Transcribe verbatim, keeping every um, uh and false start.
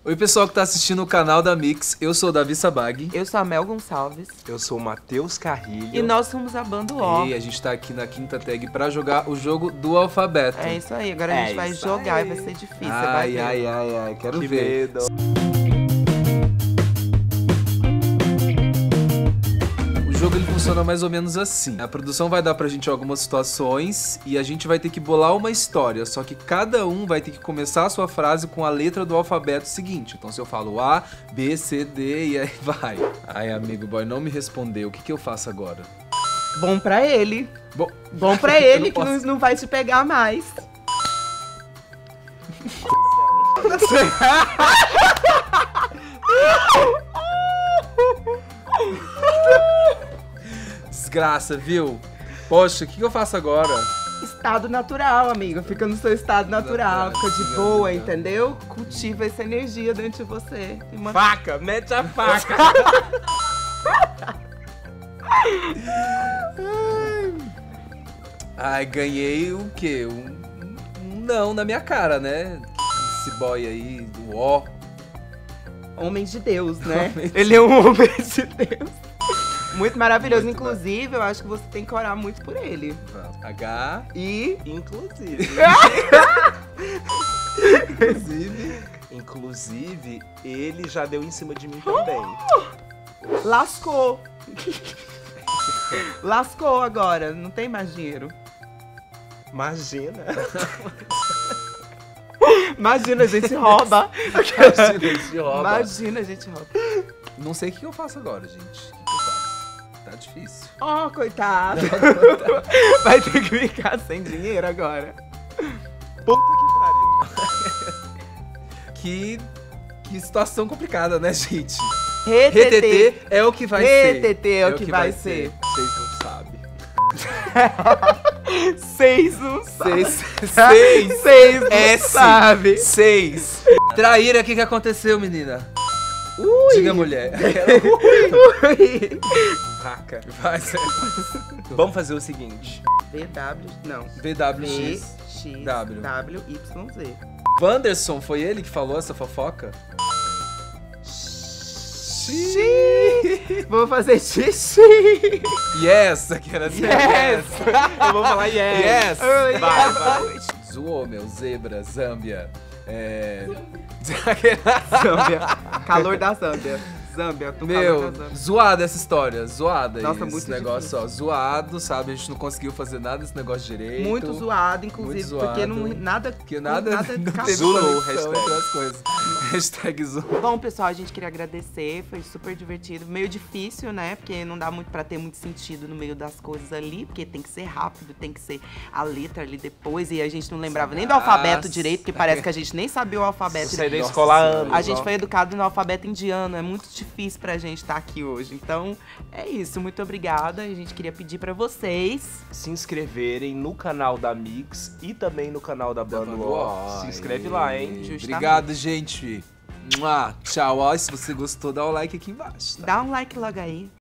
Oi, pessoal que tá assistindo o canal da Mix, eu sou o Davi Sabag. Eu sou a Mel Gonçalves. Eu sou o Matheus Carrilho. E nós somos a banda O. E a gente tá aqui na quinta tag pra jogar o jogo do alfabeto. É isso aí, agora a É gente vai isso jogar aí. e vai ser difícil, você vai Ai, ver. ai, ai, ai, quero Que ver. medo. O jogo ele funciona mais ou menos assim. A produção vai dar pra gente algumas situações e a gente vai ter que bolar uma história, só que cada um vai ter que começar a sua frase com a letra do alfabeto seguinte. Então se eu falo A, B, C, D e aí vai. Ai, amigo boy, não me respondeu. O que que eu faço agora? Bom pra ele. Bom, Bom pra Eu ele, não que não, posso. não vai te pegar mais. desgraça, viu? Poxa, o que que eu faço agora? Estado natural, amigo. Fica no seu estado natural. Natural, Fica de sim, boa, amiga. entendeu? Cultiva essa energia dentro de você. E uma- Faca, mete a faca. Ai, ganhei o quê? Um, um não na minha cara, né? Esse boy aí, do ó. Homem de Deus, né? Homem de Ele é um homem de Deus. Muito maravilhoso. Muito Inclusive, eu acho que você tem que orar muito por ele. H, E... Inclusive. inclusive. Inclusive, ele já deu em cima de mim também. lascou. Lascou agora. Não tem mais dinheiro. Imagina. Imagina, a gente rouba. Imagina, esse rouba. Imagina, a gente rouba. Não sei o que eu faço agora, gente. O que que eu faço? Tá difícil. Oh, coitado. Vai ter que ficar sem dinheiro agora. Puta que pariu. Que, que situação complicada, né, gente? Retetê. Retetê é o que vai ser. Retetê é o que vai ser. Vocês não sabem. Seis não sabe. Seis. Seis. Seis não S. sabe. Seis. Traíra, o que que aconteceu, menina? Ui. Diga, mulher. Ui. Vaca. Vai ser. Vamos fazer o seguinte. V W, não. V W V, X. X, W. W, Y, Z. Wanderson, foi ele que falou essa fofoca? Xixi. Vou fazer xixi. Yes, aqui era assim. Yes. Eu vou falar yes. Yes. Ai, Vai, ai, vai. Zoou, meu. Zebra, Zâmbia. É... Zâmbia. Calor da Zâmbia. Zâmbia, tu calor Meu, da Zâmbia. zoada essa história, zoada Nossa, esse muito negócio, ó, zoado, sabe? A gente não conseguiu fazer nada desse negócio direito. Muito zoado, inclusive, Muito porque zoado. não, nada... Porque nada, nada não casou. teve Zoou, conexão hashtag. entre as coisas. Hashtag zoou. Bom, pessoal, a gente queria agradecer, foi super divertido. Meio difícil, né? Porque não dá muito pra ter muito sentido no meio das coisas ali, porque tem que ser rápido, tem que ser a letra ali depois. E a gente não lembrava nem do alfabeto direito, porque parece que a gente nem sabia o alfabeto Saí da direito. escola há anos. A gente ó. foi educado no alfabeto indiano, é muito difícil pra gente estar aqui hoje. Então, é isso, muito obrigada. A gente queria pedir pra vocês. Se inscreverem no canal da Mix e também no canal da Banda O. Se inscreve lá, hein? Justamente. Obrigado, gente. Mua. Tchau. Ó, se você gostou, dá o like aqui embaixo. Tá? Dá um like logo aí.